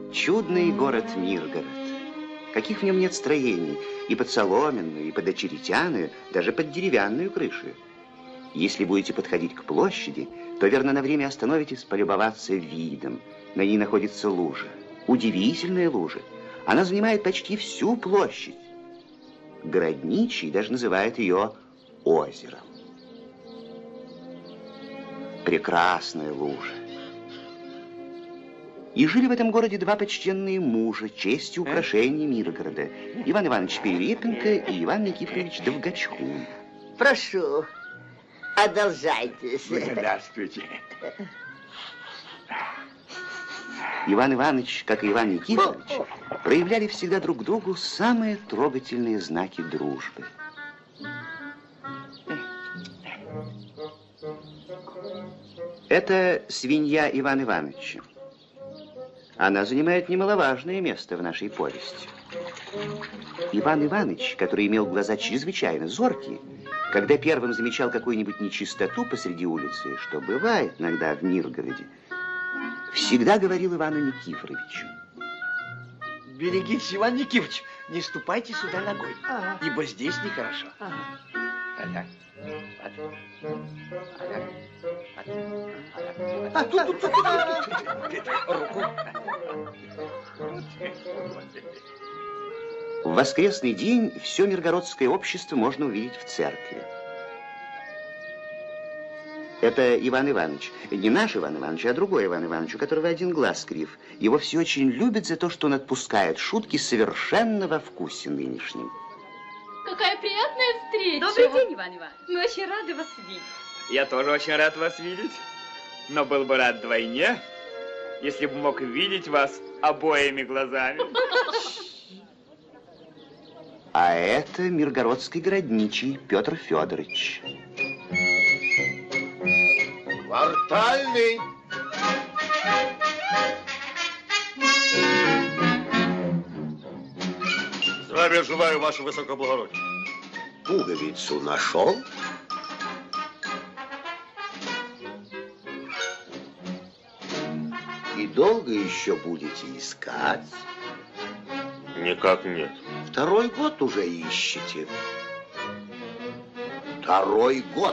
Чудный город Миргород. Каких в нем нет строений, и под соломенную, и под очеретяную, даже под деревянную крышу. Если будете подходить к площади, то верно на время остановитесь полюбоваться видом. На ней находится лужа. Удивительная лужа. Она занимает почти всю площадь. Городничий даже называет ее озером. Прекрасная лужа. И жили в этом городе два почтенные мужа, честь и украшения Миргорода. Иван Иванович Перелепенко и Иван Никифорович Довгачкун. Прошу, одолжайтесь. Здравствуйте. Иван Иванович, как и Иван Никифорович, проявляли всегда друг другу самые трогательные знаки дружбы. Это свинья Ивана Ивановича. Она занимает немаловажное место в нашей повести. Иван Иванович, который имел глаза чрезвычайно зоркие, когда первым замечал какую-нибудь нечистоту посреди улицы, что бывает иногда в Миргороде, всегда говорил Ивану Никифоровичу: Берегитесь, Иван Никифорович, не ступайте сюда ногой, ибо здесь нехорошо. Руку. В воскресный день все миргородское общество можно увидеть в церкви. Это Иван Иванович. Не наш Иван Иванович, а другой Иван Иванович, у которого один глаз крив. Его все очень любят за то, что он отпускает шутки совершенно во вкусе нынешнем. Какая приятная встреча. Добрый день, Иван Иванович. Мы очень рады вас видеть. Я тоже очень рад вас видеть, но был бы рад вдвойне, если бы мог видеть вас обоими глазами. А это миргородский городничий Петр Федорович. Квартальный. Здравия желаю, ваше высокоблагородие. Пуговицу нашел? И долго еще будете искать? Никак нет. Второй год уже ищете. Второй год.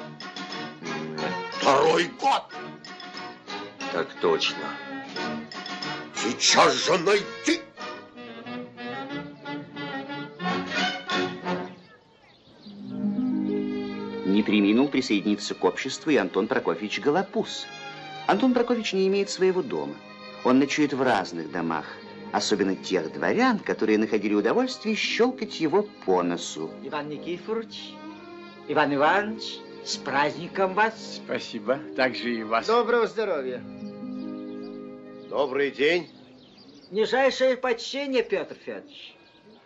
Второй год. Так точно. Сейчас же найти. Не преминул присоединиться к обществу и Антон Прокофьевич Голопус. Антон Прокофьевич не имеет своего дома. Он ночует в разных домах, особенно тех дворян, которые находили удовольствие щелкать его по носу. Иван Никифорович, Иван Иванович, с праздником вас. Спасибо, также и вас. Доброго здоровья. Добрый день. Нижайшее почтение, Петр Федорович.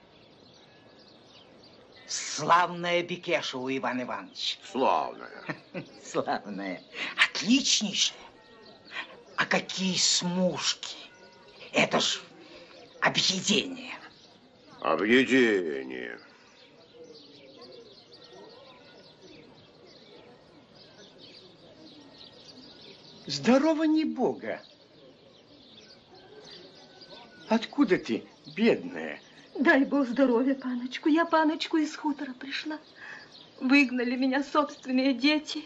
Славная бекеша у Ивана Ивановича. Славная. Славная. Отличнейшая. А какие смушки. Это ж объедение. Объедение. Здорово не Бога. Откуда ты, бедная? Дай Бог здоровья, паночку. Я, паночку, из хутора пришла. Выгнали меня собственные дети.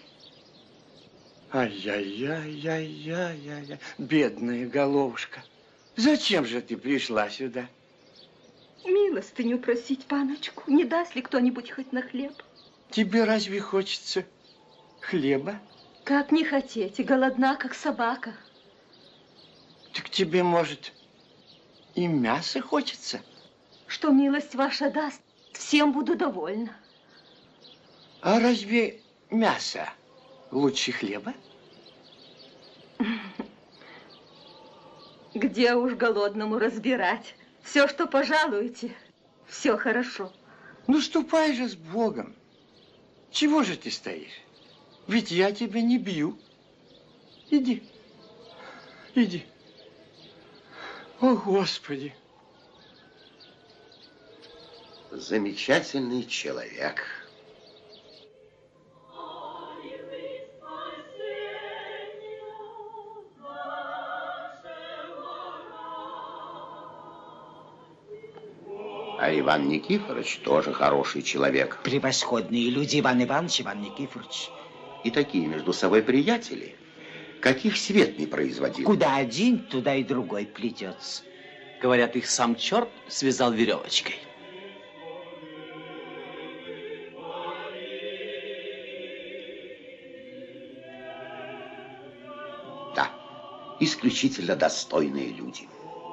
Ай-яй-яй-яй-яй-яй, бедная головушка. Зачем же ты пришла сюда? Милостыню просить, паночку. Не даст ли кто-нибудь хоть на хлеб? Тебе разве хочется хлеба? Как не хотеть, голодна, как собака. Так тебе, может, и мясо хочется? Что милость ваша даст, всем буду довольна. А разве мясо лучше хлеба? Где уж голодному разбирать? Все, что пожалуете, все хорошо. Ну, ступай же с Богом. Чего же ты стоишь? Ведь я тебя не бью. Иди, иди. О, Господи. Замечательный человек. А Иван Никифорович тоже хороший человек. Превосходные люди, Иван Иванович, Иван Никифорович. И такие между собой приятели, каких свет не производил. Куда один, туда и другой плетется. Говорят, их сам черт связал веревочкой. Да, исключительно достойные люди.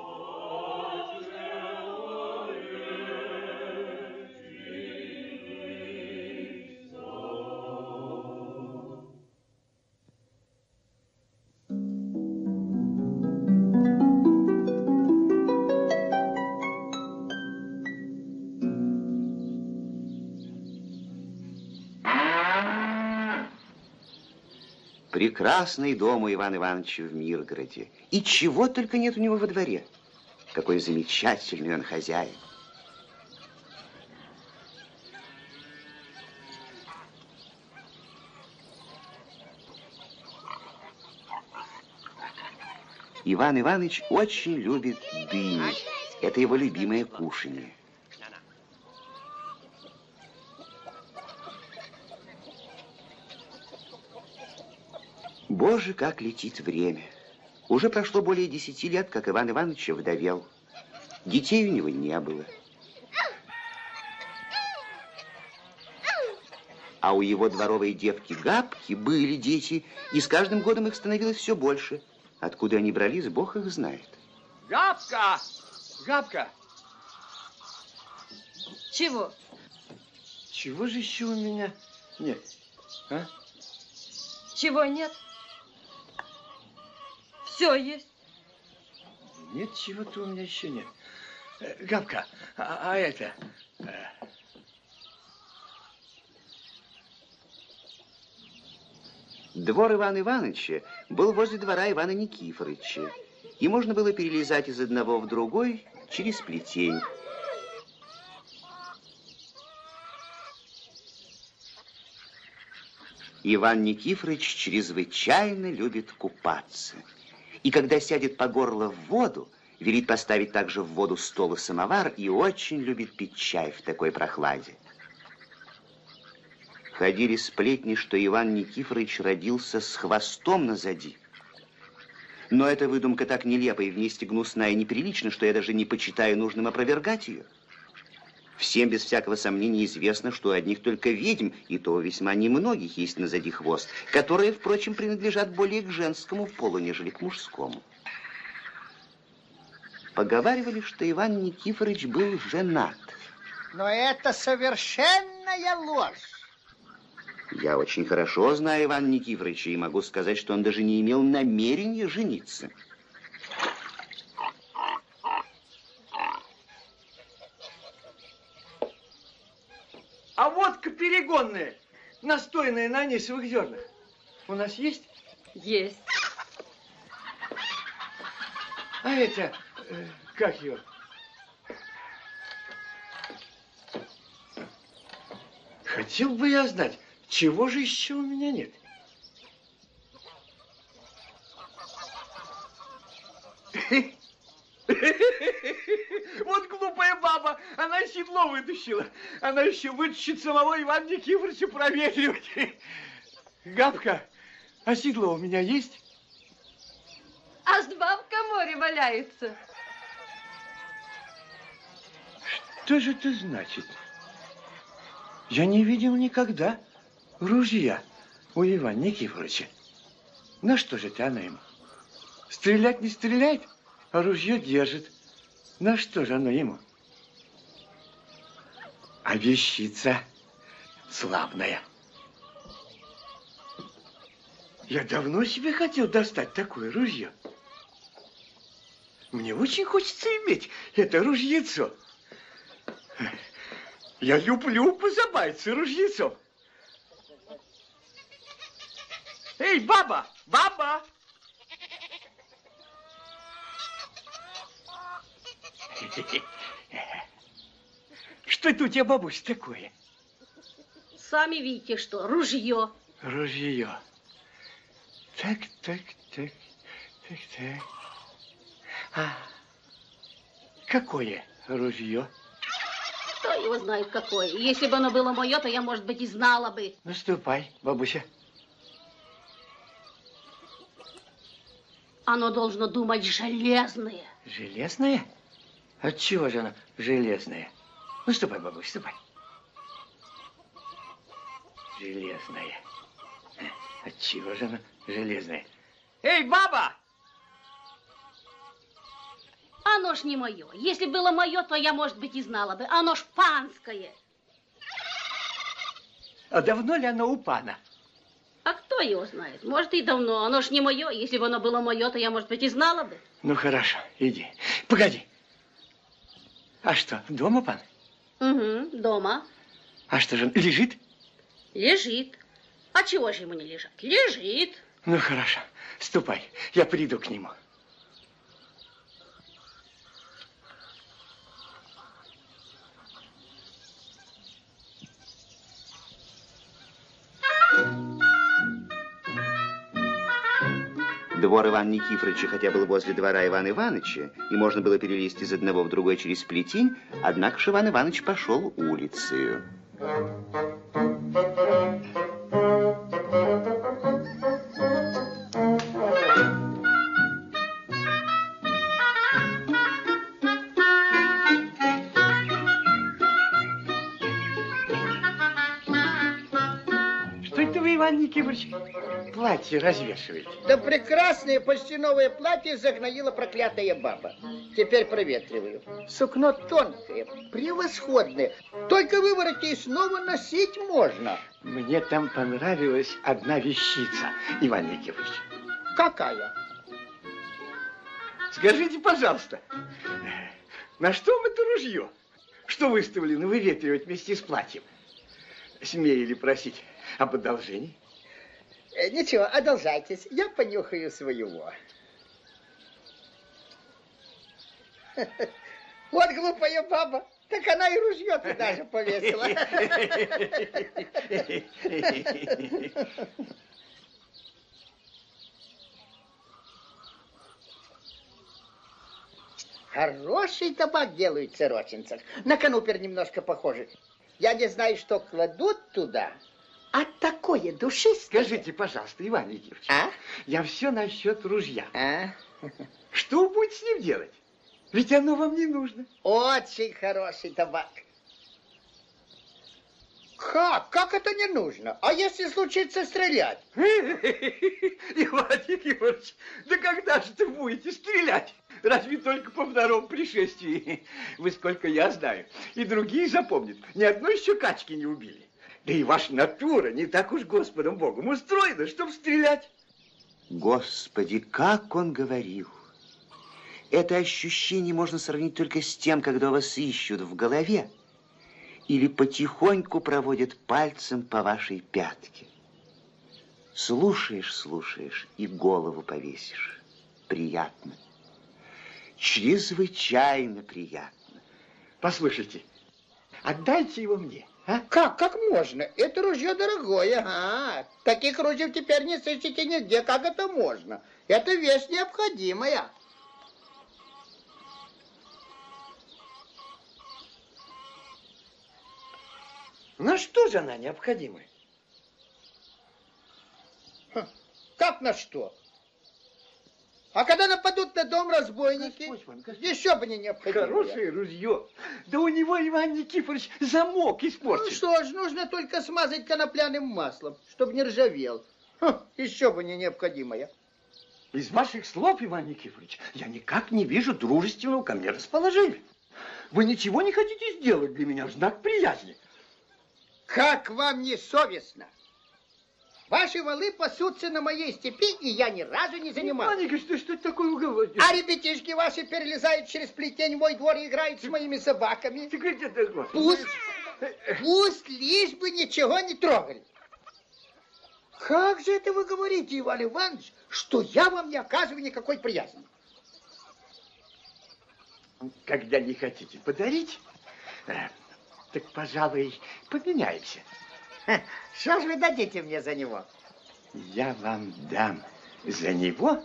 Прекрасный дом у Ивана Ивановича в Миргороде. И чего только нет у него во дворе. Какой замечательный он хозяин. Иван Иванович очень любит дыни. Это его любимое кушанье. Боже, как летит время. Уже прошло более 10 лет, как Иван Иванович вдовел. Детей у него не было. А у его дворовой девки Габки были дети, и с каждым годом их становилось все больше. Откуда они брались, Бог их знает. Габка! Габка! Чего? Чего же еще у меня нет? А? Чего нет? Все есть. Нет, чего-то у меня еще нет. Габка, а это... Двор Ивана Ивановича был возле двора Ивана Никифоровича, и можно было перелезать из одного в другой через плетень. Иван Никифорович чрезвычайно любит купаться. И когда сядет по горло в воду, велит поставить также в воду стол и самовар, и очень любит пить чай в такой прохладе. Ходили сплетни, что Иван Никифорович родился с хвостом назади. Но эта выдумка так нелепа и вместе гнусна и неприлична, что я даже не почитаю нужным опровергать ее. Всем без всякого сомнения известно, что у одних только ведьм, и то весьма немногих, есть назади хвост, которые, впрочем, принадлежат более к женскому полу, нежели к мужскому. Поговаривали, что Иван Никифорович был женат. Но это совершенная ложь. Я очень хорошо знаю Ивана Никифоровича и могу сказать, что он даже не имел намерения жениться. А водка перегонная, настойная на анисовых зернах. У нас есть? Есть. А это, как его? Хотел бы я знать, чего же еще у меня нет? Вот глупая баба, она седло вытащила. Она еще вытащит самого Ивана Никифоровича проветривать. Габка, а седло у меня есть? Аж два в коморе валяются. Что же это значит? Я не видел никогда ружья у Ивана Никифоровича. На что же это она ему? Стрелять не стреляет, а ружье держит. На что же оно ему? А вещица славная. Я давно себе хотел достать такое ружье. Мне очень хочется иметь это ружьецо. Я люблю позабавиться ружьецом. Эй, баба! Баба! Что это у тебя, бабусь, такое? Сами видите, что ружье. Ружье. Так. А какое ружье? кто его знает какое. Если бы оно было мое, то я, может быть, и знала бы. Ну, ступай, бабуся. Оно должно думать железное. Железное? Отчего же оно железное? Ну, ступай, бабуся, ступай. Железное. Отчего же оно железное? Эй, баба! Оно ж не мое. Если было мое, то я, может быть, и знала бы. Оно ж панское. А давно ли оно у пана? А кто его знает? Может, и давно. Оно ж не мое. Если бы оно было мое, то я, может быть, и знала бы. Ну, хорошо, иди. Погоди. А что, дома пан? Угу, дома. А что же, лежит? Лежит. А чего же ему не лежать? Лежит. Ну, хорошо. Ступай, я приду к нему. Двор Ивана Никифоровича, хотя был возле двора Ивана Ивановича, и можно было перелезть из одного в другой через плетень, однако ж Иван Иванович пошел улицею. Что это вы, Иван Никифорович, платье развешиваете? Да прекрасное почти новое платье загноила проклятая баба. Теперь проветриваю. Сукно тонкое, превосходное. Только выворотни и снова носить можно. Мне там понравилась одна вещица, Иван Никифорович. Какая? Скажите, пожалуйста, на что вам это ружье, что выставлено выветривать вместе с платьем? Смею ли просить об одолжении? Ничего, одолжайтесь, я понюхаю своего. Вот глупая баба, так она и ружье туда же повесила. Хороший табак делают в Сорочинцах. На канупер немножко похожий. Я не знаю, что кладут туда, а такое душистое. Скажите, пожалуйста, Иван Никифорович, А? я все насчет ружья. А? Что вы будете с ним делать? Ведь оно вам не нужно. Очень хороший табак. Как? Как это не нужно? А если случится стрелять? Иван Никифорович, да когда же вы будете стрелять? Разве только по второму пришествии? Вы, сколько я знаю, и другие запомнят, ни одной еще качки не убили. Да и ваша натура не так уж Господом Богом устроена, чтобы стрелять. Господи, как он говорил. Это ощущение можно сравнить только с тем, когда вас ищут в голове или потихоньку проводят пальцем по вашей пятке. Слушаешь, слушаешь и голову повесишь. Приятно. Чрезвычайно приятно. Послушайте, отдайте его мне. А? Как можно? Это ружье дорогое. Ага. Таких ружей теперь не сыщете нигде. Как это можно? Это вещь необходимая. На что же она необходима? Как на что? А когда нападут на дом разбойники, еще бы не необходимо. Хорошее ружье. Да у него, Иван Никифорович, замок испорчен. Ну что ж, нужно только смазать конопляным маслом, чтобы не ржавел. Еще бы не необходимое. Из ваших слов, Иван Никифорович, я никак не вижу дружественного ко мне расположения. Вы ничего не хотите сделать для меня в знак приязни. Как вам не совестно? Ваши валы пасутся на моей степи, и я ни разу не занимал. Иван Никифорович, что это такое вы говорите? А ребятишки ваши перелезают через плетень в мой двор и играют с моими собаками. Пусть лишь бы ничего не трогали. Как же это вы говорите, Иван Иванович, что я вам не оказываю никакой приязни? Когда не хотите подарить, так, пожалуй, поменяемся. Что ж вы дадите мне за него? Я вам дам за него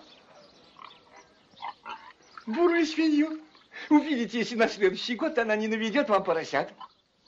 бурую свинью. Увидите, если на следующий год она не наведет вам поросят.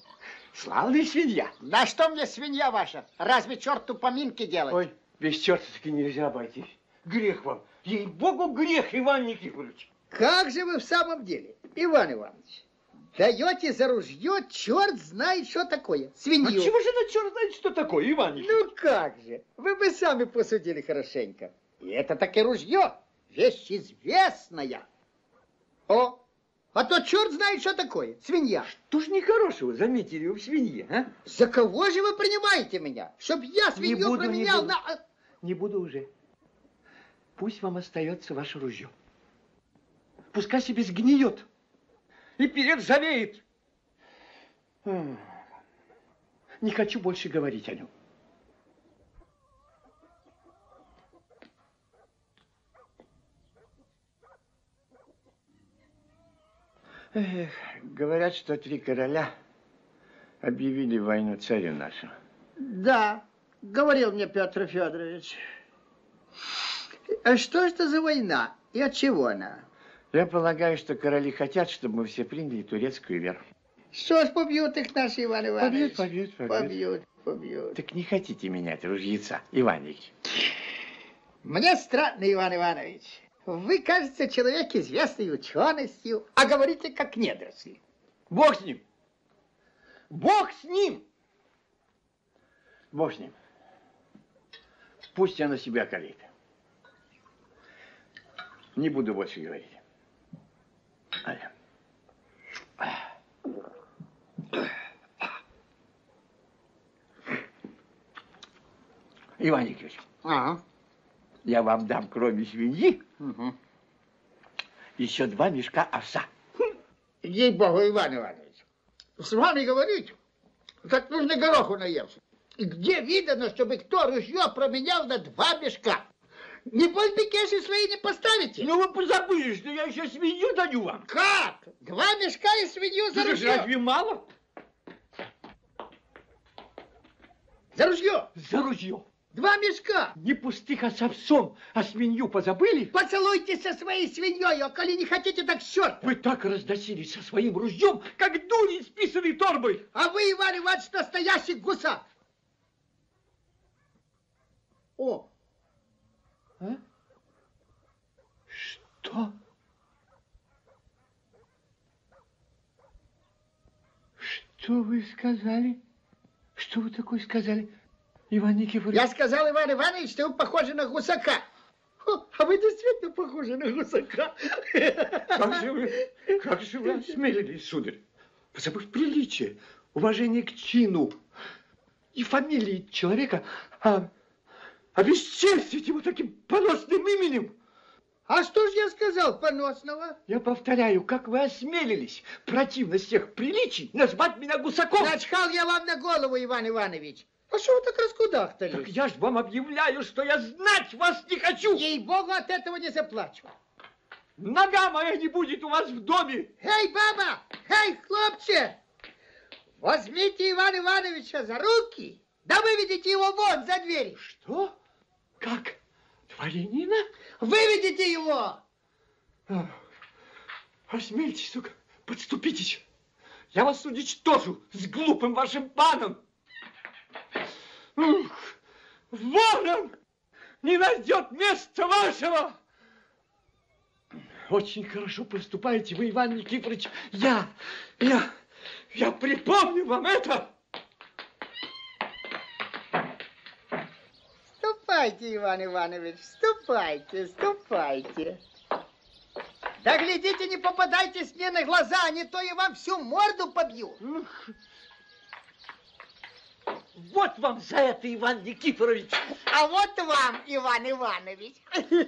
Славная свинья. Да что мне свинья ваша? Разве черту поминки делать? Ой, без черта-таки нельзя обойтись. Грех вам. Ей-богу, грех, Иван Никифорович. Как же вы в самом деле, Иван Иванович? Даете за ружье, черт знает, что такое. Свинью. А чего же это черт знает, что такое, Иван Никифорович? Ну как же, вы бы сами посудили хорошенько. И это таки ружье, вещь известная. О, а то черт знает, что такое, свинья. Что ж нехорошего заметили вы в свинье, а? За кого же вы принимаете меня? Чтоб я свинью променял на... Не буду уже. Пусть вам остается ваше ружье. Пускай себе сгниет и перержавеет. Не хочу больше говорить о нем. Эх, говорят, что 3 короля объявили войну царю нашему. Да, говорил мне Петр Федорович. А что это за война и от чего она? Я полагаю, что короли хотят, чтобы мы все приняли турецкую веру. Что ж, побьют их наши, Иван Иванович? Побьют. Так не хотите менять ружьица, Иван Ильич? Мне странно, Иван Иванович. Вы, кажется, человек известный ученостью, а говорите как недоросли. Бог с ним! Бог с ним! Бог с ним. Пусть она себя калит. Не буду больше говорить. Иван Николаевич, я вам дам, кроме свиньи, еще 2 мешка овса. Ей-богу, Иван Иванович, с вами говорить, так нужно гороху наевши. Где видано, чтобы кто ружье променял на 2 мешка? Небось, бекеши свои не поставите? Ну, вы позабыли, что я еще свинью даю вам. Как? 2 мешка и свинью за ружье? Разве мало? За ружье? За ружье. 2 мешка. Не пустых, а с овсом. А свинью позабыли? Поцелуйтесь со своей свиньей, а коли не хотите, так черт. Вы так разносились со своим ружьем, как дурень с писаной торбой. А вы, Иван Иванович, настоящий гусак. О! А? Что? Что вы сказали? Что вы такое сказали, Иван Никифорович? Я сказал, Иван Иванович, что вы похожи на гусака. А вы действительно похожи на гусака. Как же вы осмелились, сударь, позабыв приличие, уважение к чину и фамилии человека, обесчестить его таким поносным именем? А что ж я сказал поносного? Я повторяю, как вы осмелились, противно всех приличий, назвать меня гусаком? Начхал я вам на голову, Иван Иванович. А что вы так раскудахтались? Так я ж вам объявляю, что я знать вас не хочу. Ей-богу, от этого не заплачу. Нога моя не будет у вас в доме. Эй, баба! Эй, хлопче! Возьмите Ивана Ивановича за руки, да выведите его вон за дверь. Что? Как? Дворянина? Выведите его! Осмельтесь, сука, подступитесь. Я вас уничтожу с глупым вашим паном. Ворон не найдет места вашего. Очень хорошо поступаете вы, Иван Никифорович. Я припомню вам это. Ступайте, Иван Иванович, ступайте, ступайте. Да глядите, не попадайтесь мне на глаза, а не то я вам всю морду побью. Вот вам за это, Иван Никифорович. А вот вам, Иван Иванович.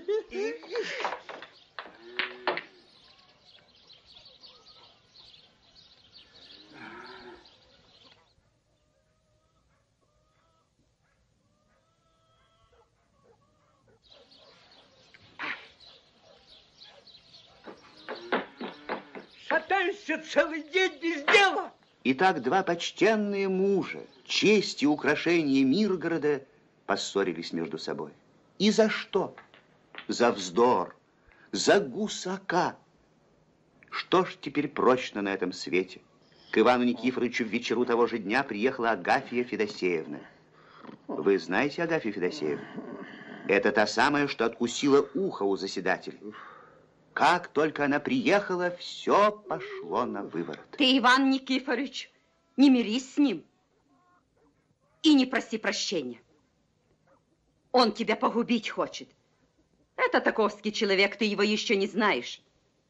Шатаешься целый день без дела. Итак, 2 почтенные мужа, честь и украшение Миргорода, поссорились между собой. И за что? За вздор, за гусака. Что ж теперь прочно на этом свете? К Ивану Никифоровичу в вечеру того же дня приехала Агафья Федосеевна. Вы знаете Агафью Федосеевну? Это та самая, что откусила ухо у заседателя. Как только она приехала, все пошло на выворот. Ты, Иван Никифорович, не мирись с ним и не проси прощения. Он тебя погубить хочет. Это таковский человек, ты его еще не знаешь.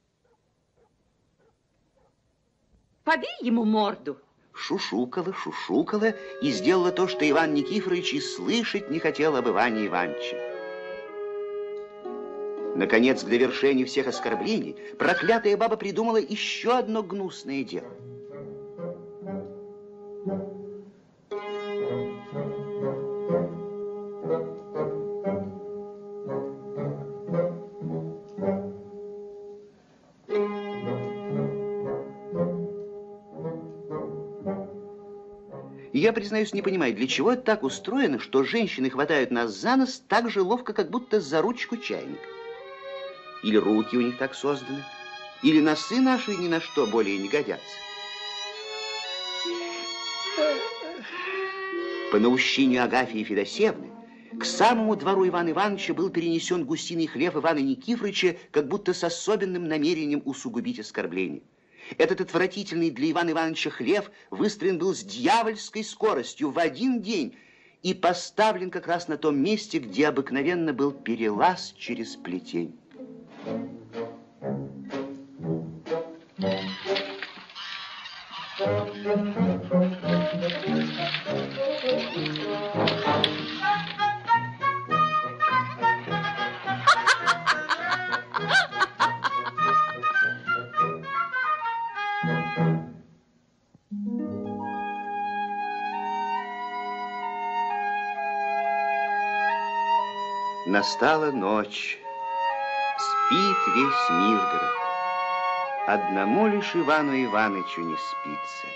Побей ему морду. Шушукала, шушукала и сделала то, что Иван Никифорович и слышать не хотел об Иване Ивановиче. Наконец, к довершению всех оскорблений, проклятая баба придумала еще одно гнусное дело. И я, признаюсь, не понимаю, для чего это так устроено, что женщины хватают нас за нос так же ловко, как будто за ручку чайника. Или руки у них так созданы, или носы наши ни на что более не годятся. По наущению Агафьи Федосеевны к самому двору Ивана Ивановича был перенесен гусиный хлев Ивана Никифоровича, как будто с особенным намерением усугубить оскорбление. Этот отвратительный для Ивана Ивановича хлев выстроен был с дьявольской скоростью в один день и поставлен как раз на том месте, где обыкновенно был перелаз через плетень. Настала ночь, спит весь Миргород. Одному лишь Ивану Иванычу не спится.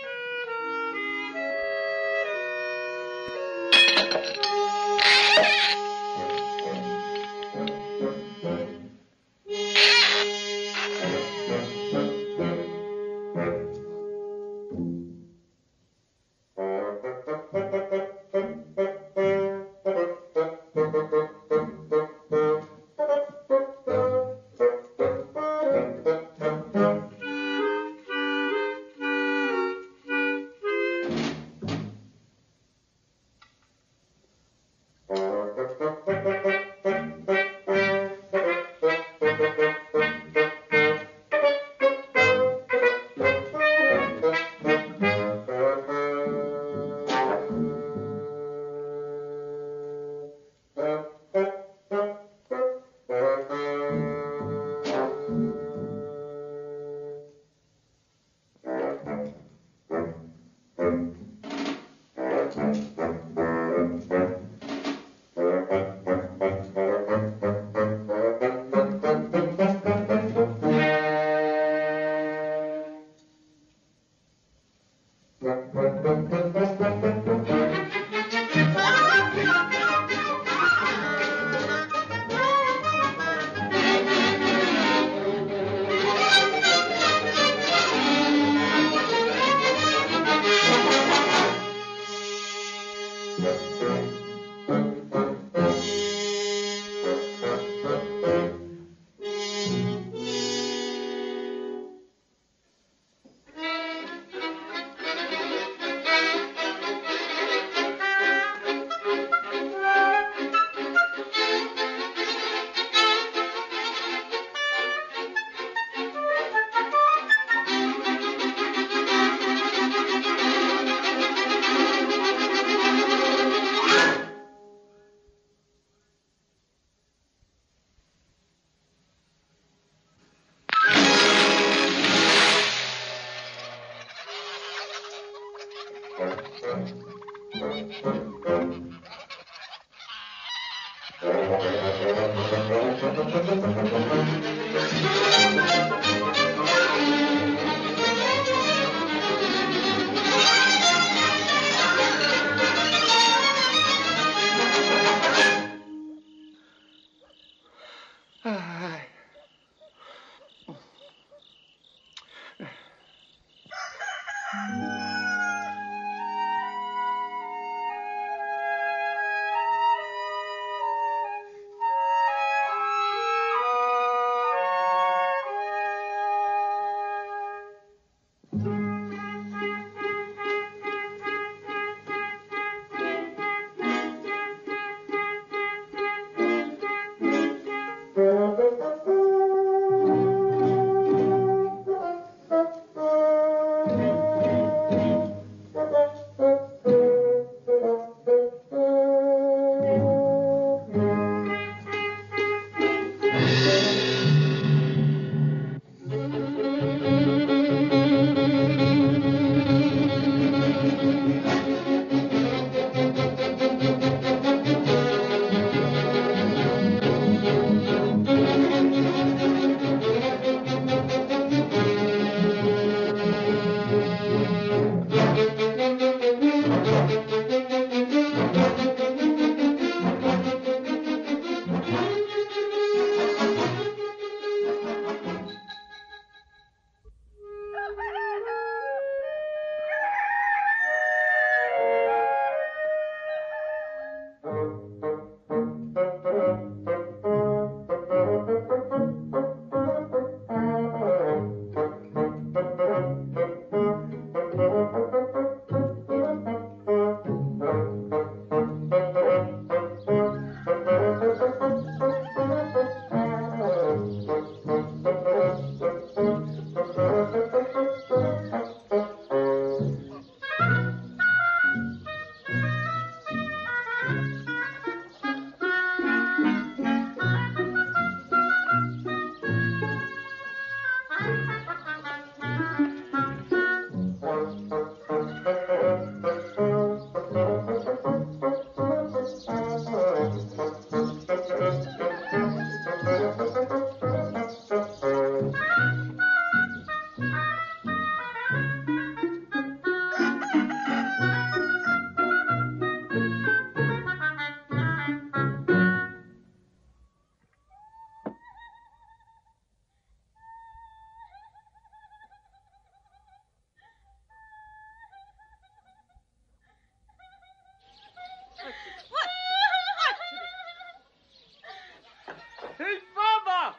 Эй, баба!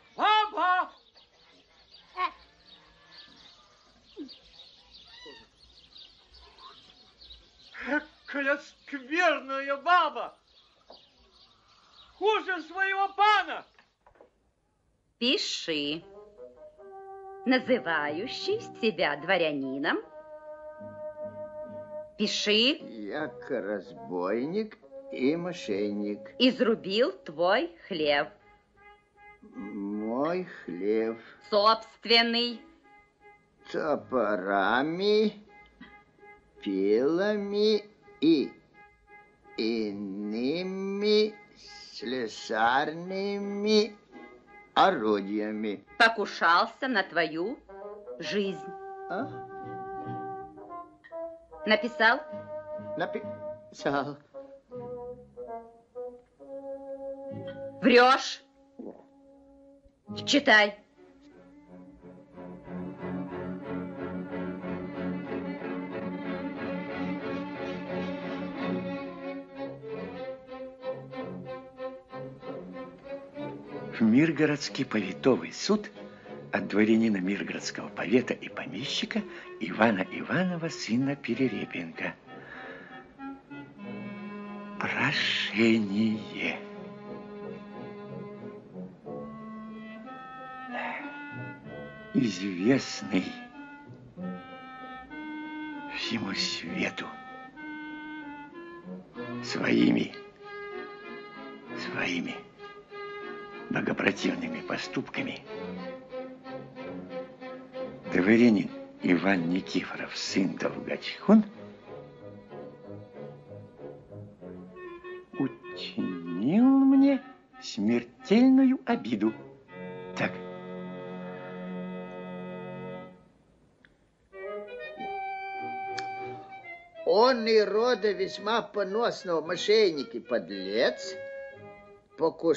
Баба! Какая скверная баба! Хуже своего пана! Пиши. Называющий себя дворянином. Пиши. Як разбойник и мошенник. Изрубил твой хлев. Мой хлев. Собственный. Топорами, пилами и иными слесарными орудиями. Покушался на твою жизнь. А? Написал? Написал. Врешь? Читай. В Миргородский повитовый суд от дворянина Миргородского повета и помещика Ивана Иванова, сына Перерепенко. Прошение. Известный всему свету своими богопротивными поступками дворянин Иван Никифоров, сын Долгочихун, учинил мне смертельную обиду. Так. Он и рода весьма поносного мошенник и подлец,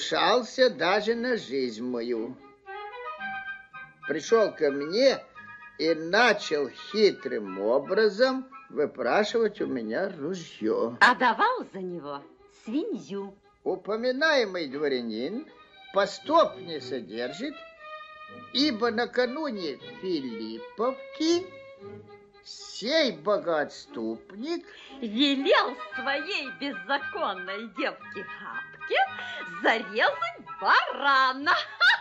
покушался даже на жизнь мою. Пришел ко мне и начал хитрым образом выпрашивать у меня ружье. А давал за него свинью. Упоминаемый дворянин постов не содержит, ибо накануне Филипповки сей богоотступник велел своей беззаконной девке Хапке зарезать барана.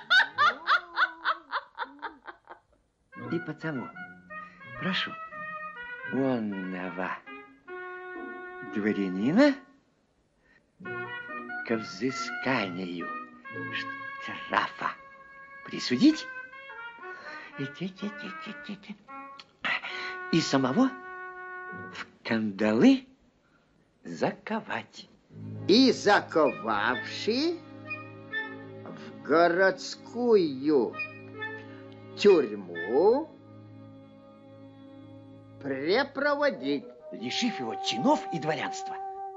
И потому прошу онного дворянина к взысканию штрафа присудить и самого в кандалы заковать. И заковавши в городскую тюрьму препроводить, лишив его чинов и дворянства.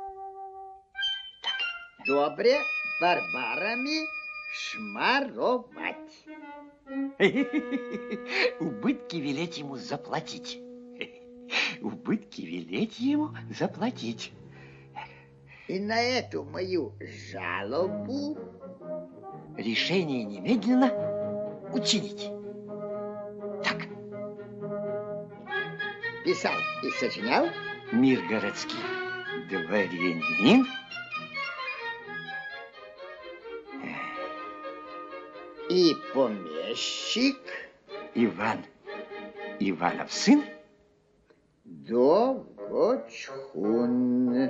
Добре барбарами шмаровать. Убытки велеть ему заплатить. Убытки велеть ему заплатить. И на эту мою жалобу решение немедленно учинить. Так. Писал и сочинял Миргородский дворянин и помещик Иван Иванов сын Догочхун.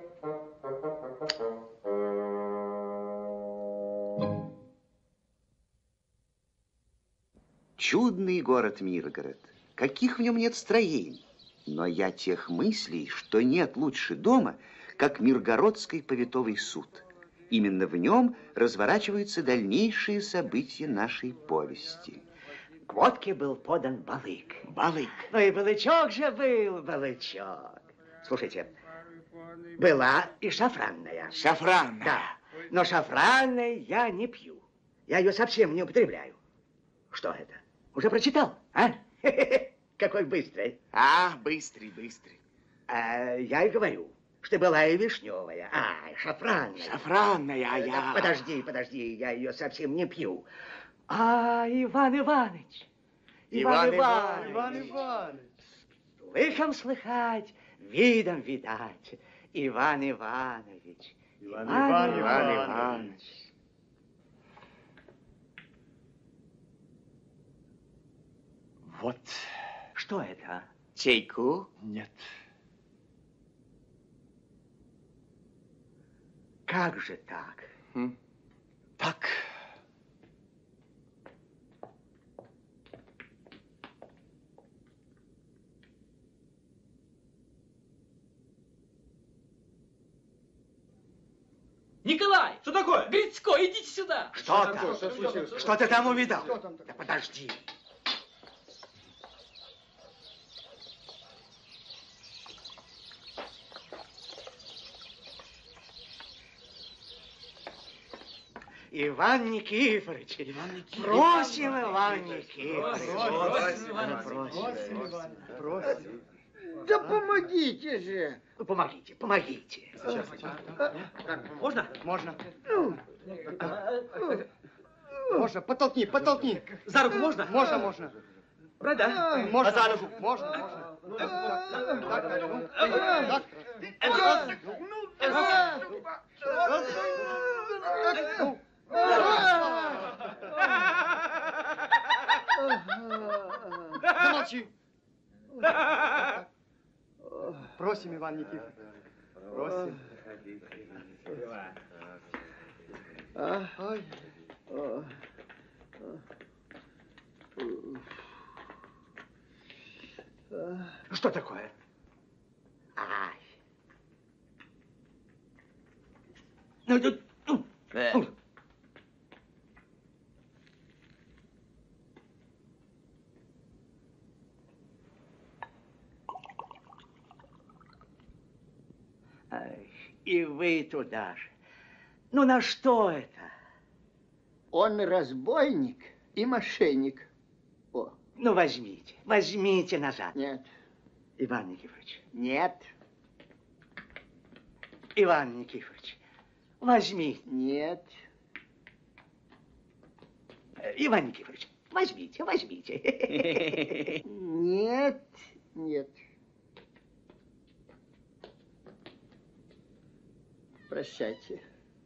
Чудный город Миргород. Каких в нем нет строений. Но я тех мыслей, что нет лучше дома, как Миргородский повитовый суд. Именно в нем разворачиваются дальнейшие события нашей повести. К водке был подан балык. Балык. Ну и балычок же был, балычок. Слушайте, была и шафранная. Шафранная. Да, но шафранной я не пью. Я ее совсем не употребляю. Что это? Уже прочитал, а? Какой быстрый. А, быстрый. Я и говорю, что была и вишневая, шафранная. Шафранная, а я... Подожди, я ее совсем не пью. Иван Иванович. Иван Иванович. Слыхом слыхать, видом видать. Иван Иванович. Иван Иванович. Вот. Что это? Чайку? Нет. Как же так? Так. Николай! Что такое? Грицко, идите сюда! Что там? Что ты там увидал? Да подожди. Иван Никифорович. Просим, Иван Никифорович. Просим. Да помогите же. Помогите. Можно? Можно, подтолкни. За руку можно? Можно. Брать, да? Можно. За руку? Можно. Замолчи. Просим, Иван Никифорович. Просим. Что такое? И вы туда же. Ну на что это? Он разбойник и мошенник. Ну Ну, возьмите, возьмите назад. Нет. Иван Никифорович. Нет. Иван Никифорович, возьмите. Нет. Иван Никифорович, возьмите, возьмите. Нет. Нет. Прощайте.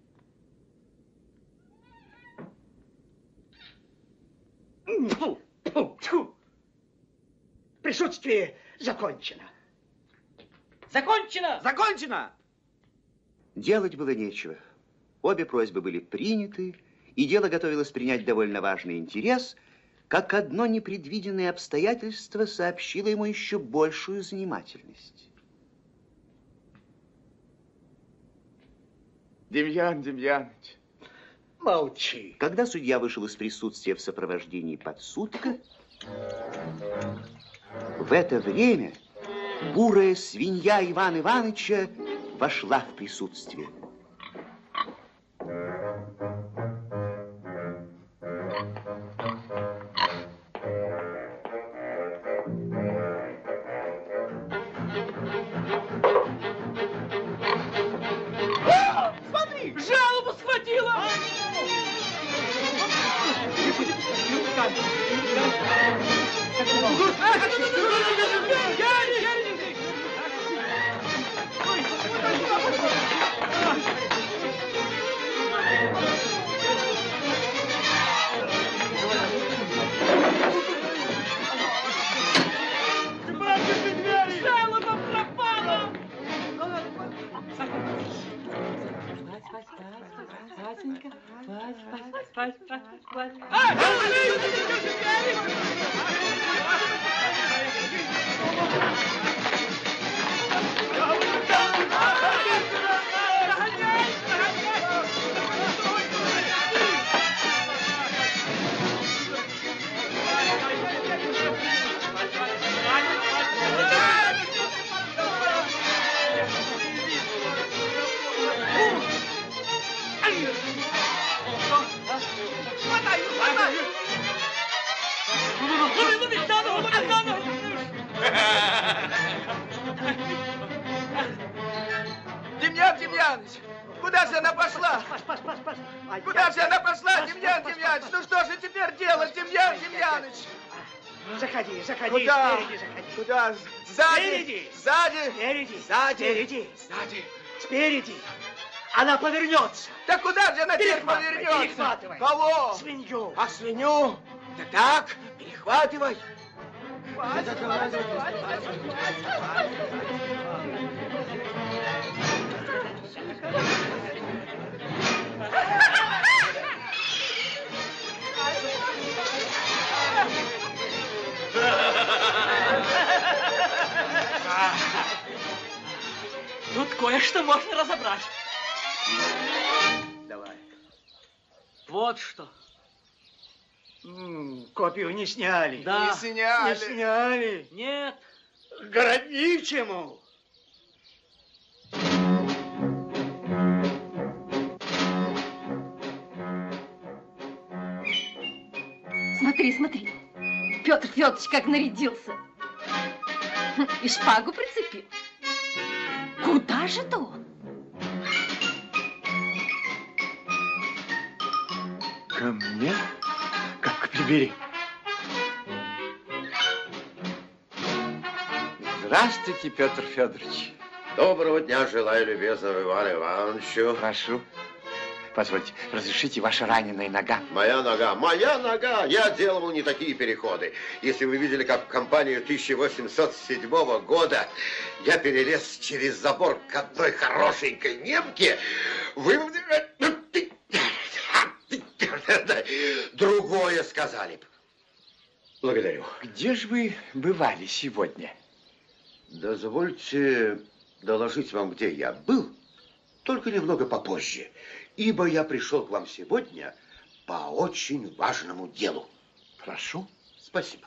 Фу, фу, фу. Присутствие закончено. Закончено! Закончено! Делать было нечего. Обе просьбы были приняты, и дело готовилось принять довольно важный интерес, как одно непредвиденное обстоятельство сообщило ему еще большую занимательность. Демьян Демьянович. Молчи. Когда судья вышел из присутствия в сопровождении подсудка, в это время бурая свинья Ивана Ивановича вошла в присутствие. Смотри, жалобу схватила! Жалоба пропала! Демьян Демьянович, куда же она пошла? Куда же она пошла, Демьян Демьянович? Ну что же теперь делать, Демьян Демьянович? Заходи, заходи, Куда? спереди заходи. Куда? Сзади? Спереди. Сзади? Спереди. Сзади? Спереди. Сзади. Спереди. Она повернется. Да куда же она теперь Перехватывай, повернется? перехватывай. Кого? Свинью. А свинью? Да так, перехватывай. Тут кое-что можно разобрать. Давай. Вот что. Копию не сняли. Да. Не сняли. Не сняли. Нет. Городничему. Смотри, смотри. Петр Федорович как нарядился. И шпагу прицепил. Куда же то он? Ко мне? Как прибери. Здравствуйте, Петр Федорович. Доброго дня желаю любезного Ивану Ивановичу. Прошу. Позвольте, разрешите, ваша раненая нога. Моя нога. Я делал не такие переходы. Если вы видели, как в кампанию 1807 года я перелез через забор к одной хорошенькой немке, вы другое сказали бы. Благодарю. Где же вы бывали сегодня? Дозвольте доложить вам, где я был, только немного попозже, ибо я пришел к вам сегодня по очень важному делу. Прошу. Спасибо.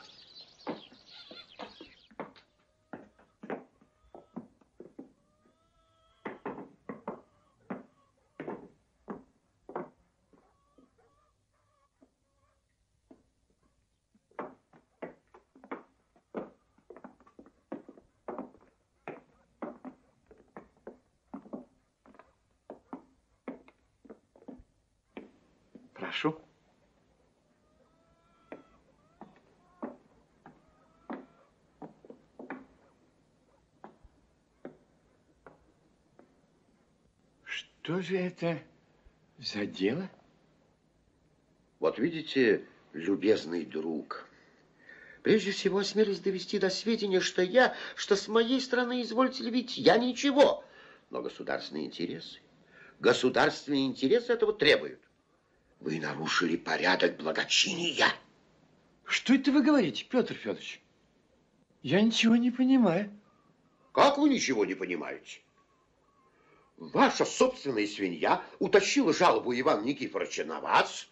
Прошу. Что же это за дело? Вот видите, любезный друг, прежде всего осмелюсь довести до сведения, что с моей стороны, извольте ли видеть, я ничего. Но государственные интересы этого требуют. Вы нарушили порядок благочиния. Что это вы говорите, Петр Федорович? Я ничего не понимаю. Как вы ничего не понимаете? Ваша собственная свинья утащила жалобу Ивана Никифоровича на вас.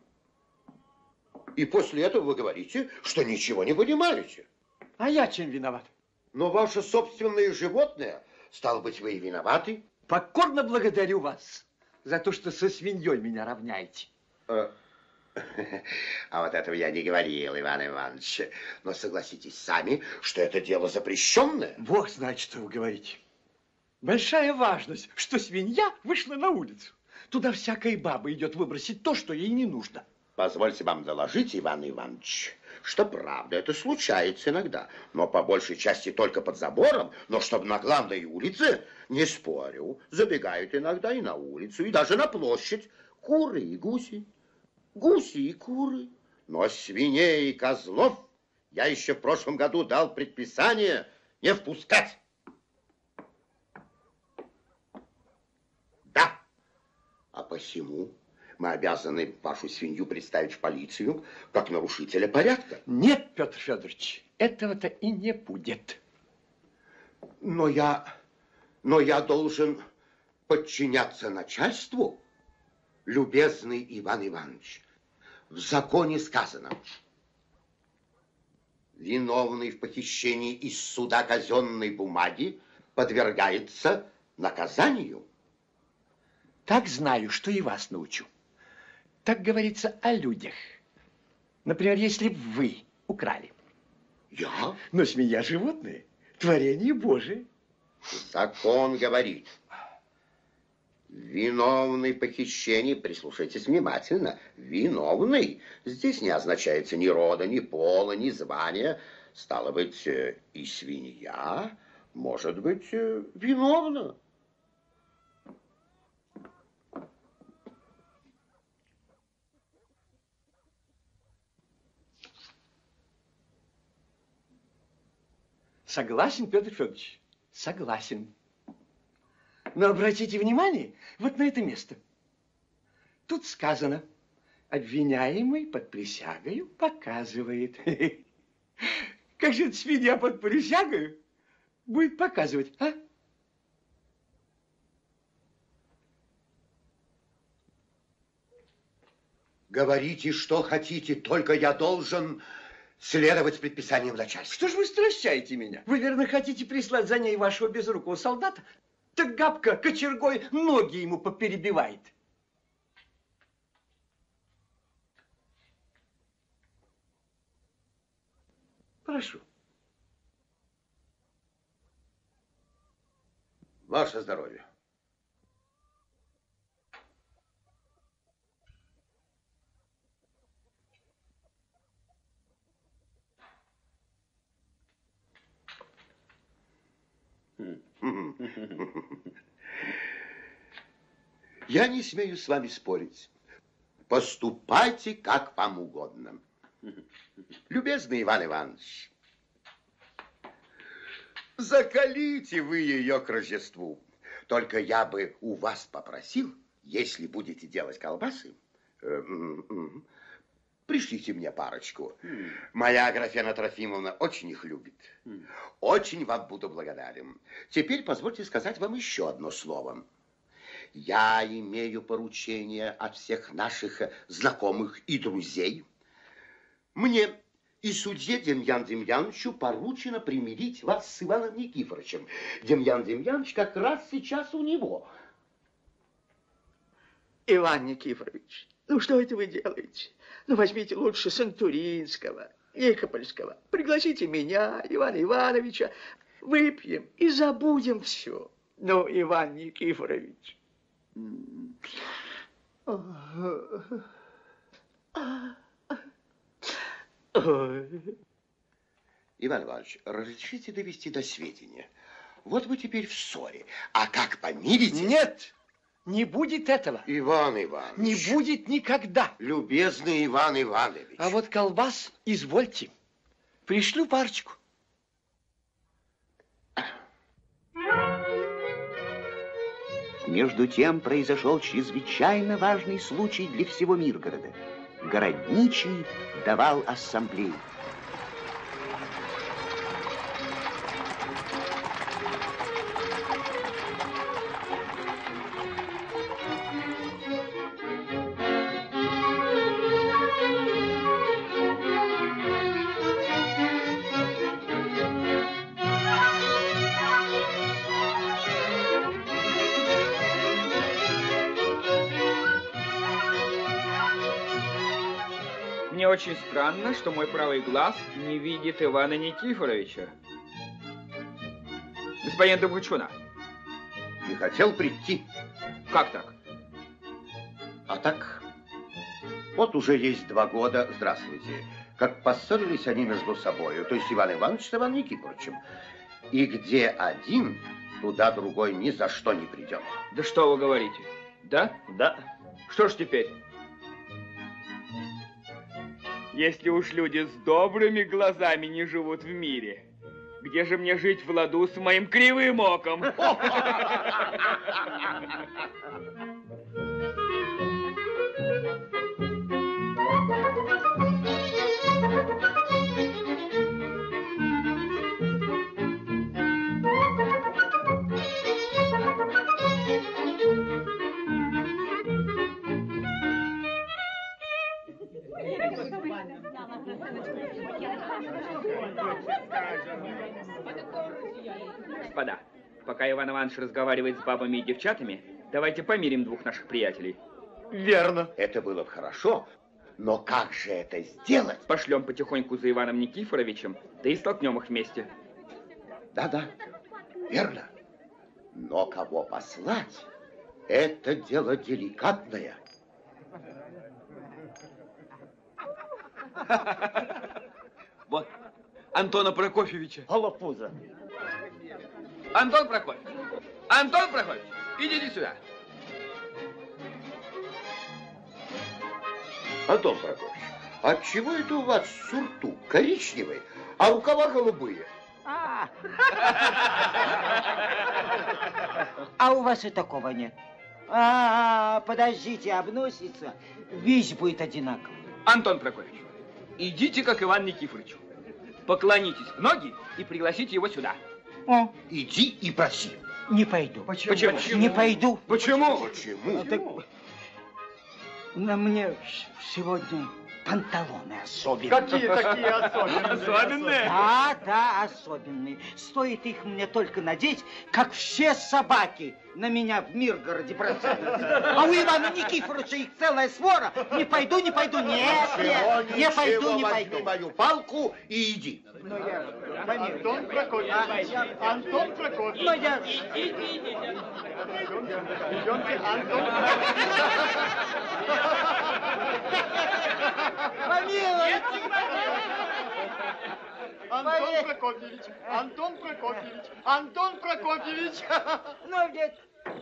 И после этого вы говорите, что ничего не понимаете. А я чем виноват? Но ваше собственное животное, стало быть, вы и виноваты. Покорно благодарю вас за то, что со свиньей меня равняете. А вот этого я не говорил, Иван Иванович. Но согласитесь сами, что это дело запрещенное. Бог знает, что вы говорите. Большая важность, что свинья вышла на улицу. Туда всякая баба идет выбросить то, что ей не нужно. Позвольте вам доложить, Иван Иванович, что правда, это случается иногда, но по большей части только под забором, но чтобы на главной улице, не спорю, забегают иногда и на улицу, и даже на площадь куры и гуси, гуси и куры, но свиней и козлов я еще в прошлом году дал предписание не впускать. Да, а посему мы обязаны вашу свинью представить в полицию как нарушителя порядка. Нет, Петр Федорович, этого-то и не будет. Но я должен подчиняться начальству, любезный Иван Иванович. В законе сказано: виновный в похищении из суда казенной бумаги подвергается наказанию. Так знаю, что и вас научу. Так говорится о людях. Например, если бы вы украли. Я? Но свинья животное, творение Божие. Закон говорит: виновный в похищении, прислушайтесь внимательно, виновный. Здесь не означается ни рода, ни пола, ни звания. Стало быть, и свинья может быть виновна. Согласен, Петр Федорович, согласен. Но обратите внимание вот на это место. Тут сказано: обвиняемый под присягою показывает. Как же эта свинья под присягою будет показывать, а? Говорите, что хотите, только я должен следовать предписаниям начальства. Что ж вы стращаете меня? Вы, верно, хотите прислать за ней вашего безрукого солдата? Так Габка кочергой ноги ему поперебивает. Прошу. Ваше здоровье. Я не смею с вами спорить. Поступайте, как вам угодно. Любезный Иван Иванович, закалите вы ее к Рождеству. Только я бы у вас попросил, если будете делать колбасы, пришлите мне парочку. Моя Аграфена Трофимовна очень их любит. Очень вам буду благодарен. Теперь позвольте сказать вам еще одно слово. Я имею поручение от всех наших знакомых и друзей. Мне и судье Демьяну Демьяновичу поручено примирить вас с Иваном Никифоровичем. Демьян Демьянович как раз сейчас у него. Иван Никифорович, ну что это вы делаете? Ну возьмите лучше Сантуринского, Никопольского. Пригласите меня, Ивана Ивановича. Выпьем и забудем все. Ну, Иван Никифорович. Иван Иванович, разрешите довести до сведения. Вот вы теперь в ссоре. А как помиритесь? Нет, не будет этого. Иван Иванович. Не будет никогда. Любезный Иван Иванович. А вот колбас, извольте. Пришлю парочку. Между тем произошел чрезвычайно важный случай для всего Миргорода. Городничий давал ассамблею. Мне очень странно, что мой правый глаз не видит Ивана Никифоровича. Господин Добручуна. Не хотел прийти. Как так? А так, вот уже есть 2 года, здравствуйте, как поссорились они между собою, то есть Иван Иванович с Иваном Никифоровичем. И где один, туда другой ни за что не придет. Да что вы говорите? Да? Да. Что ж теперь? Если уж люди с добрыми глазами не живут в мире, где же мне жить в ладу с моим кривым оком? Господа, пока Иван Иванович разговаривает с бабами и девчатами, давайте помирим 2 наших приятелей. Верно. Это было бы хорошо, но как же это сделать? Пошлем потихоньку за Иваном Никифоровичем, да и столкнем их вместе. Да-да, верно. Но кого послать, это дело деликатное. Вот, Антона Прокофьевича. Голопуза. Антон Прокофьевич! Антон Прокофьевич! Идите сюда! Антон Прокофьевич, отчего это у вас сюртук коричневый, а рукава голубые? А у вас и такого нет. Подождите, обносится, весь будет одинаковый. Антон Прокофьевич, идите как Иван Никифоровичу. Поклонитесь в ноги и пригласите его сюда. Иди и проси. Не пойду. Почему? Не пойду. Почему? Почему? Так, на мне сегодня панталоны особенные. Какие такие особенные? Особенные? Да, особенные. Стоит их мне только надеть, как все собаки на меня в Миргороде бросаются. А у Ивана Никифоровича их целая свора. Не пойду. Нет, не пойду. Возьми мою палку и иди. Антон Прокофьевич. Антон Прокофьевич. Идемте, Антон Помилуйте. Антон Прокофьевич. Антон Прокофьевич. Антон Прокофьевич. Ну, где...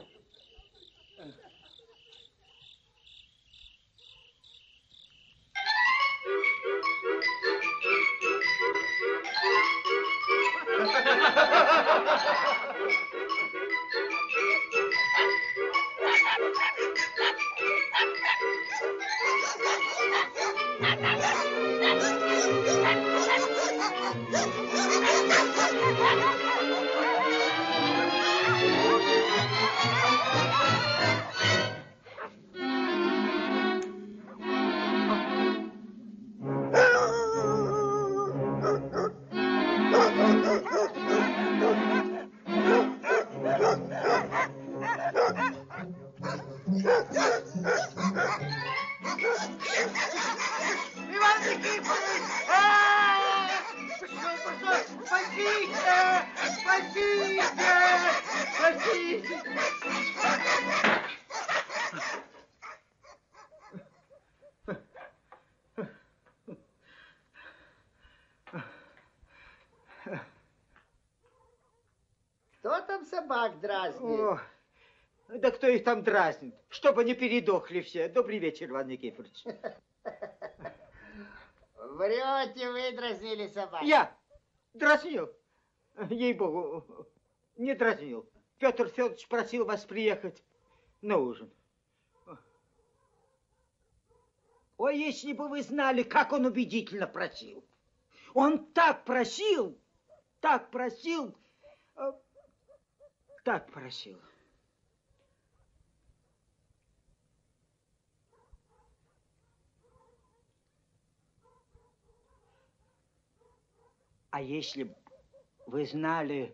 Спасите! Кто там собак дразнит? О, да кто их там дразнит? Чтобы не передохли все. Добрый вечер, Иван Никифорович. Врете, вы дразнили собак. Я дразнил. Ей-богу, не дразнил. Петр Федорович просил вас приехать на ужин. Ой, если бы вы знали, как он убедительно просил. Он так просил, так просил, так просил. А если бы вы знали,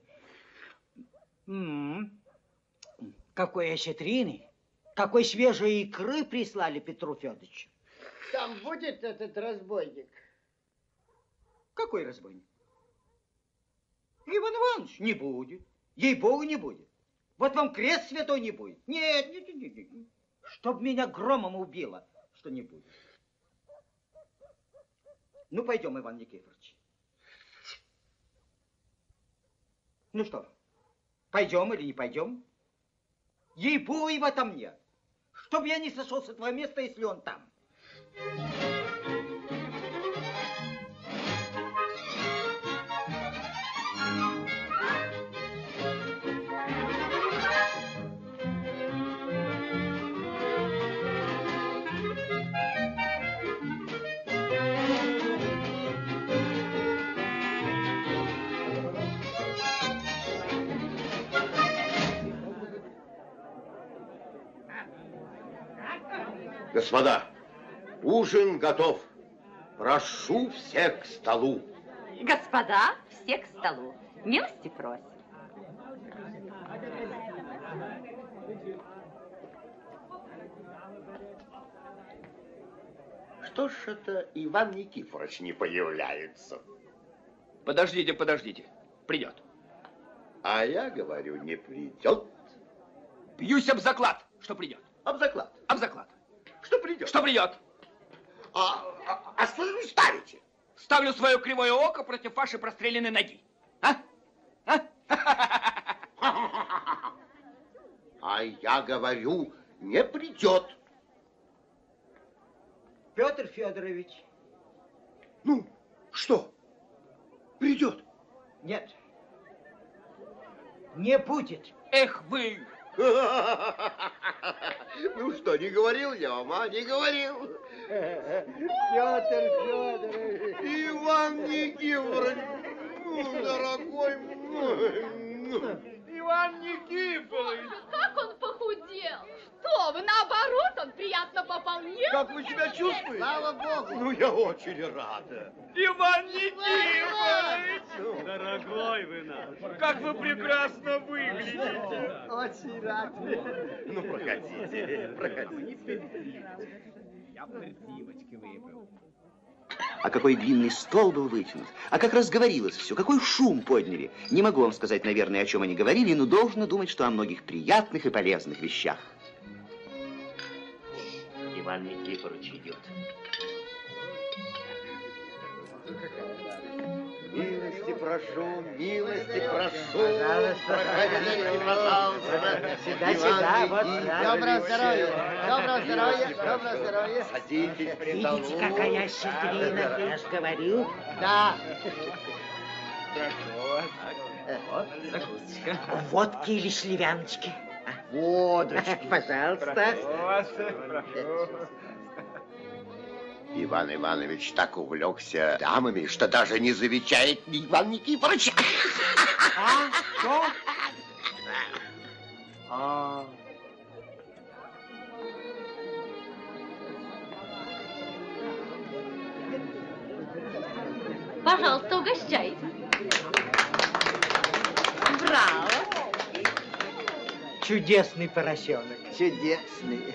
какой осетрины, какой свежей икры прислали Петру Федоровичу. Там будет этот разбойник? Какой разбойник? Иван Иванович, не будет. Ей-богу, не будет. Вот вам крест святой не будет. Нет, нет, нет, нет. Чтоб меня громом убило, что не будет. Ну, пойдем, Иван Никифорович. Ну что, пойдем или не пойдем? Ей-богу, и в этом нет. Чтоб я не сошел с этого места, если он там. Господа, ужин готов. Прошу всех к столу. Господа, все к столу. Милости просим. Что ж это Иван Никифорович не появляется? Подождите, подождите. Придет. А я говорю, не придет. Бьюсь об заклад, что придет. Об заклад. Об заклад. Что придет? Что придет? А что вы ставите? Ставлю свое кривое око против вашей простреленной ноги. А? А я говорю, не придет. Петр Федорович. Ну, что? Придет? Нет. Не будет. Эх вы! Ну что, не говорил я вам, а? Не говорил. Петр Федорович. Иван Никифорович, дорогой мой. Иван Никифорович. Как он похудел! Что вы, наоборот, он приятно пополнел. Как вы себя чувствуете? Слава Богу. Ну, я очень рада. Иван Никифорович! Дорогой вы наш, как вы прекрасно выглядите. Очень рад. Ну, проходите, проходите. Я бы девочки выбрал. А какой длинный стол был вытянут, а как разговорилось все, какой шум подняли. Не могу вам сказать, наверное, о чем они говорили, но должно думать, что о многих приятных и полезных вещах. Иван Никифорович идет. Милости прошу, милости прошу. Пожалуйста, проходите, пожалуйста. Сюда, вот. Доброго здоровья, доброго здоровья, доброго здоровья. Садитесь при столу. Видите, какая щедрина, я ж говорю. Да. Прошу вас. Вот закусочка. Водки или сливяночки? Водочки. Пожалуйста. Прошу вас, прошу. Иван Иванович так увлекся дамами, что даже не замечает Иван Никифорович. А? Что? А. Пожалуйста, угощайте. Браво. Чудесный поросенок. Чудесный.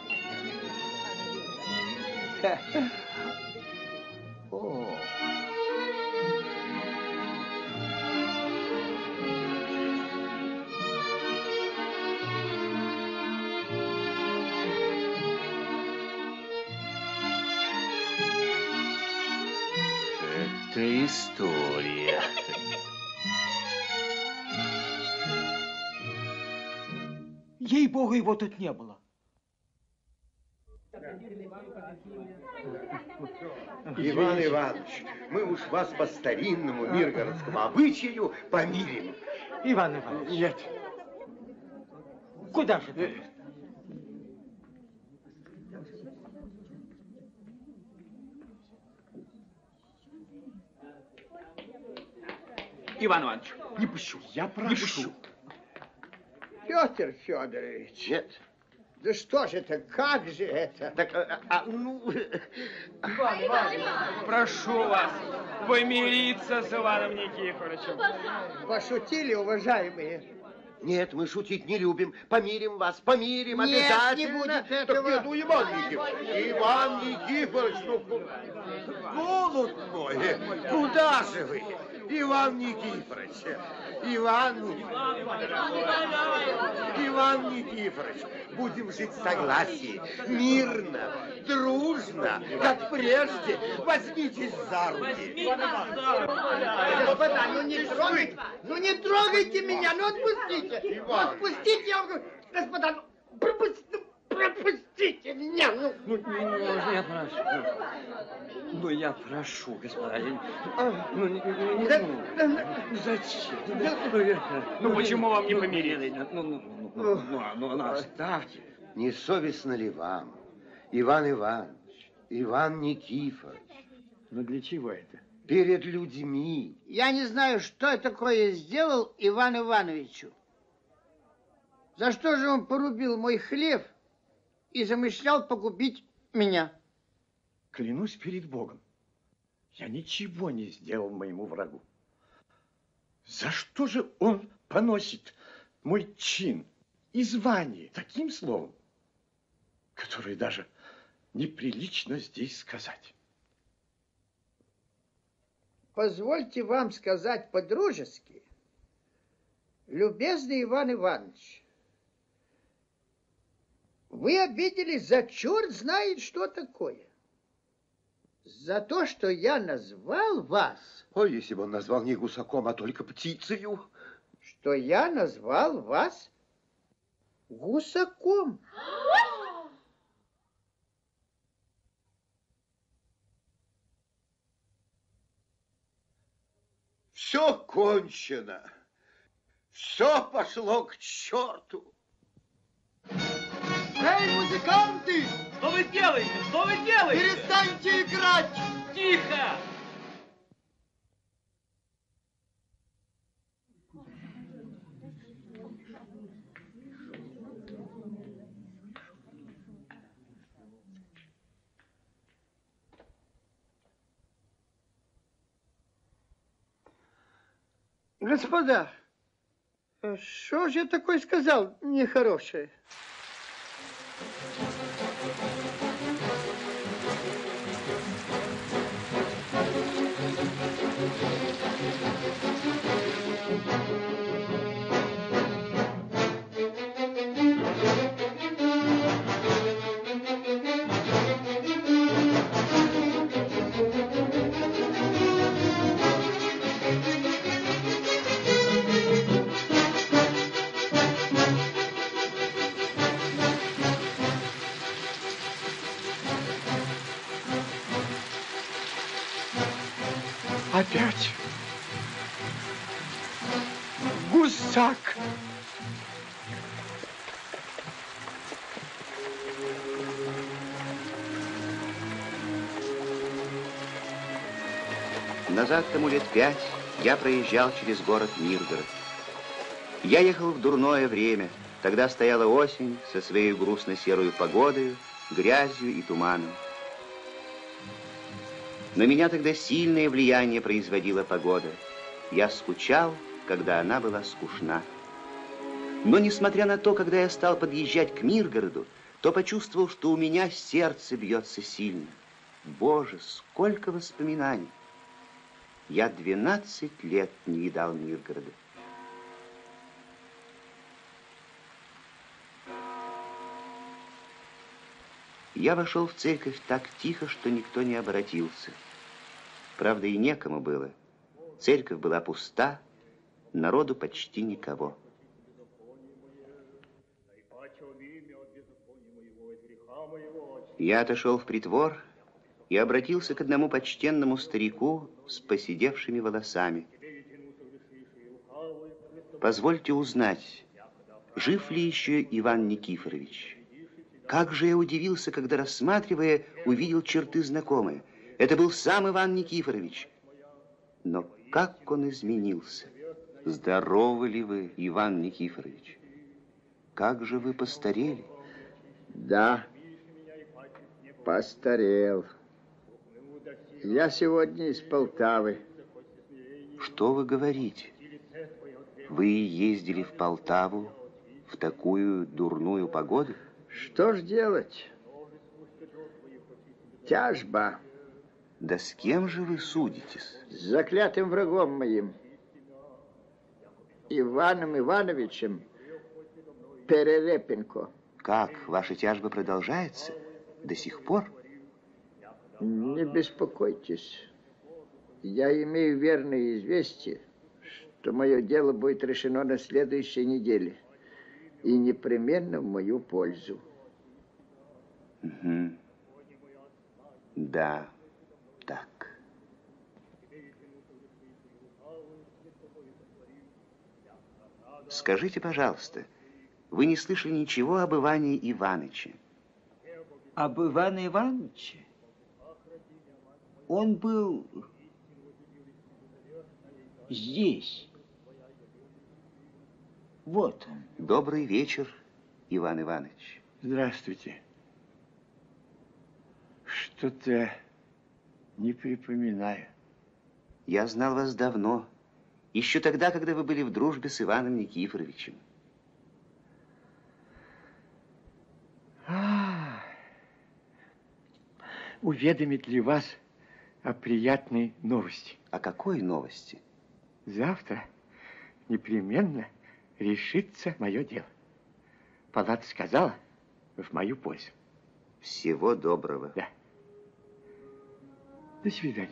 О. Это история. Ей-богу, его тут не было. Иван Иванович, мы уж вас по старинному миргородскому обычаю помирим. Иван Иванович. Нет. Куда же ты? Иван Иванович, не пущу. Я прошу. Петр Федорович. Нет. Да что же это, как же это? Так, Иван Иванович, прошу вас помириться с Иваном Никифоровичем. Пошутили, уважаемые? Нет, мы шутить не любим. Помирим вас, помирим Нет, обязательно. не будет Так этого. нет, ну, Иван Никифорович, Иван Никифорович, ну, голубь мой, куда же вы? Иван Никифорович, Иван Никифорович, будем жить в согласии, мирно, дружно, как прежде. Возьмитесь за руки. Господа, ну не трогайте меня, ну отпустите. Иван. Отпустите, я вам говорю. Господа, ну пропустите меня. Я прошу. Ну, я прошу, господа. Зачем? Ну, почему вам не помириться? Ну, оставьте. Не совестно ли вам, Иван Иванович, Иван Никифорович? Ну, для чего это? Перед людьми. Я не знаю, что я такое сделал Ивану Ивановичу. За что же он порубил мой хлев и замышлял погубить меня? Клянусь перед Богом, я ничего не сделал моему врагу. За что же он поносит мой чин и звание таким словом, которое даже неприлично здесь сказать? Позвольте вам сказать по-дружески, любезный Иван Иванович, вы обиделись за черт знает что такое. За то, что я назвал вас... Ой, если бы он назвал не гусаком, а только птицею. Что я назвал вас гусаком. Все кончено. Все пошло к черту. Эй, музыканты! Что вы делаете? Что вы делаете? Перестаньте играть! Тихо! Господа, что же я такое сказал нехорошее? Опять гусак. Назад тому лет 5 я проезжал через город Миргород. Я ехал в дурное время. Тогда стояла осень со своей грустно-серой погодой, грязью и туманом. На меня тогда сильное влияние производила погода. Я скучал, когда она была скучна. Но, несмотря на то, когда я стал подъезжать к Миргороду, то почувствовал, что у меня сердце бьется сильно. Боже, сколько воспоминаний! Я 12 лет не видал Миргорода. Я вошел в церковь так тихо, что никто не обратился. Правда, и некому было. Церковь была пуста, народу почти никого. Я отошел в притвор и обратился к одному почтенному старику с поседевшими волосами. Позвольте узнать, жив ли еще Иван Никифорович? Как же я удивился, когда, рассматривая, увидел черты знакомые. Это был сам Иван Никифорович. Но как он изменился! Здоровы ли вы, Иван Никифорович? Как же вы постарели? Да, постарел. Я сегодня из Полтавы. Что вы говорите? Вы ездили в Полтаву в такую дурную погоду? Что ж делать? Тяжба. Да с кем же вы судитесь? С заклятым врагом моим, Иваном Ивановичем Перерепенко. Как? Ваша тяжба продолжается? До сих пор? Не беспокойтесь. Я имею верное известие, что мое дело будет решено на следующей неделе. И непременно в мою пользу. Угу. Да, так. Скажите, пожалуйста, вы не слышали ничего об Иване Ивановиче? Об Иване Ивановиче? Он был здесь. Вот он. Добрый вечер, Иван Иванович. Здравствуйте. Что-то не припоминаю. Я знал вас давно. Еще тогда, когда вы были в дружбе с Иваном Никифоровичем. Уведомить ли вас о приятной новости? О какой новости? Завтра непременно решится мое дело. Палата сказала в мою пользу. Всего доброго. Да. До свидания.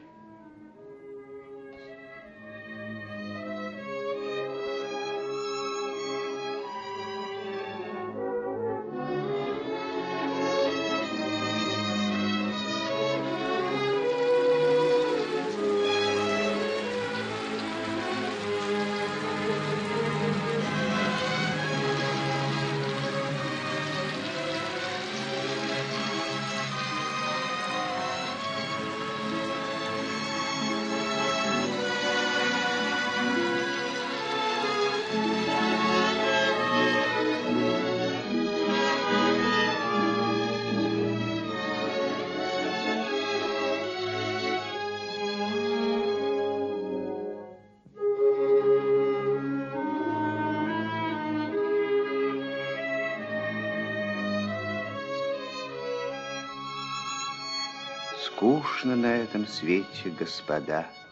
Скучно на этом свете, господа.